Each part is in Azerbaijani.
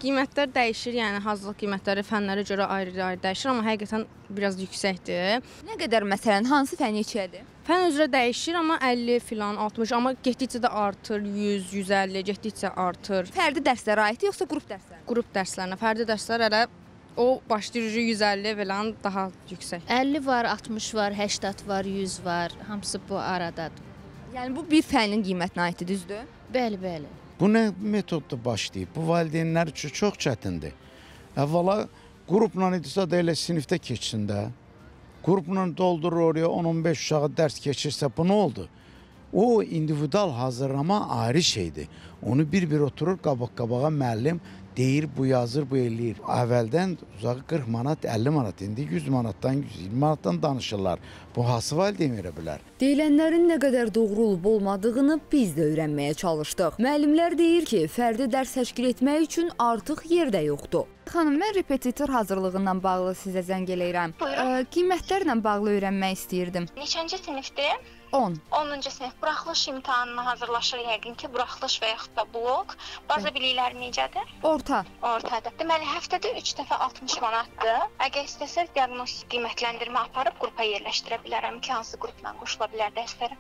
Qiymətlər dəyişir, yəni hazırlıq qiymətləri fənlərə görə ayrı-ayrı dəyişir, amma həqiqətən biraz yüksəkdir. Nə qədər məsələn, hansı fən neçədir? Fən üzrə dəyişir, amma 50 filan, 60, amma getdikcə də artır, 100, 150, getdikcə artır. Fərdi dərslərə aiddir yoxsa qrup dərslərə? Qrup dərslərinə, fərdi dərslər hələ o başlayır 150 filan daha yüksək. 50 var, 60 var, 80 var, 100 var, hamısı bu aradadır. Yəni bu bir fənin qiymətinə aiddir, düzdür? Bəli, bəli. Bu nə metodda başlayıb? Bu valideynlər üçün çox çətindir. Əvvəla qrupla idisə də elə sinifdə keçsin də. Qrupla doldurur oraya 10-15 uşağı dərs keçirsə bu nə oldu? O individual hazırlama ayrı şeydir. Onu bir-bir oturur qabaq-qabağa müəllim deyir, bu yazır, bu eləyir. Əvvəldən uzağı 40 manat, 50 manat, indi 100 manatdan, 120 manatdan danışırlar. Bu hansı valideyn verə bilər? Deyilənlərin nə qədər doğru olub olmadığını biz də öyrənməyə çalışdıq. Müəllimlər deyir ki, fərdi dərs təşkil etmək üçün artıq yerdə yoxdur. Xanım, mən repetitor hazırlığından bağlı sizə zəng eləyirəm. Qiymətlərlə bağlı öyrənmək istəyirdim. Neçənci sinifdir? 10. 10-cu sinif. Buraxılış imtahanına hazırlaşır yəqin ki, buraxılış və yaxud da blok. Baza bilikləri necədir? Orta. Ortadır. Deməli, həftədə 3 dəfə 60 manatdır. Əgər istəsək, diaqnostik qiymətləndirmə aparıb qrupa yerləşdirə bilərəm ki, hansı qrupla qoşula bilər dərslərə.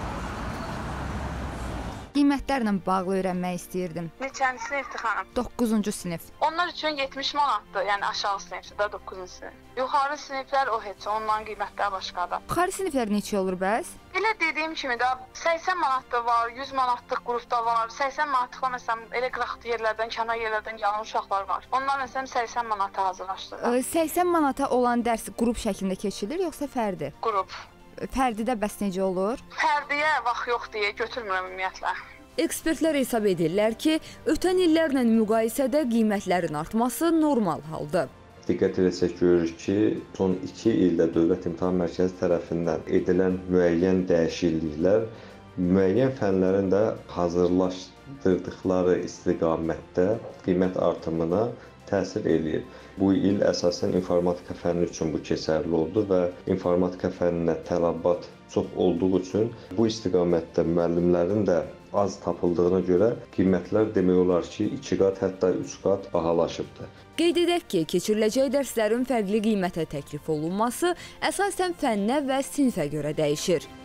Qiymətlərlə bağlı öyrənmək istəyirdim. Neçənci sinifdir xanım? 9-cu sinif. Onlar üçün 70 manatdır, yəni aşağı sinifdir də 9-cu sinif. Yuxarı siniflər o heç, onların qiymətləri başqadır. Yuxarı siniflər neçə olur bəs? Elə dediyim kimi də 80 manat da var, 100 manatlıq qrupda var. 80 manatlıqla məsələn elə qıraqlı yerlərdən, kənar yerlərdən gələn uşaqlar var. Onlar məsələn 80 manata hazırlaşdırır. 80 manata olan dərs qrup şəklində keçilir yoxsa fərdi? Qrup. Fərdidə bəs necə olur? Fərdiyə vaxt yox deyə götürmürəm ümumiyyətlə. Ekspertlər hesab edirlər ki, ötən illərlə müqayisədə qiymətlərin artması normal haldır. Diqqət etsək görürük ki, son 2 ildə Dövlət İmtahan Mərkəzi tərəfindən edilən müəyyən dəyişikliklər müəyyən fənlərin də hazırlaşdırdıqları istiqamətdə qiymət artımına təsir eləyir. Bu il əsasən informatika fənni üçün bu keçərli oldu və informatika fənninə tələbat çox olduğu üçün bu istiqamətdə müəllimlərin də az tapıldığına görə qiymətlər demək olar ki, 2 qat, hətta 3 qat bahalaşıbdır. Qeyd edək ki, keçiriləcək dərslərin fərqli qiymətə təklif olunması əsasən fənnə və sinifə görə dəyişir.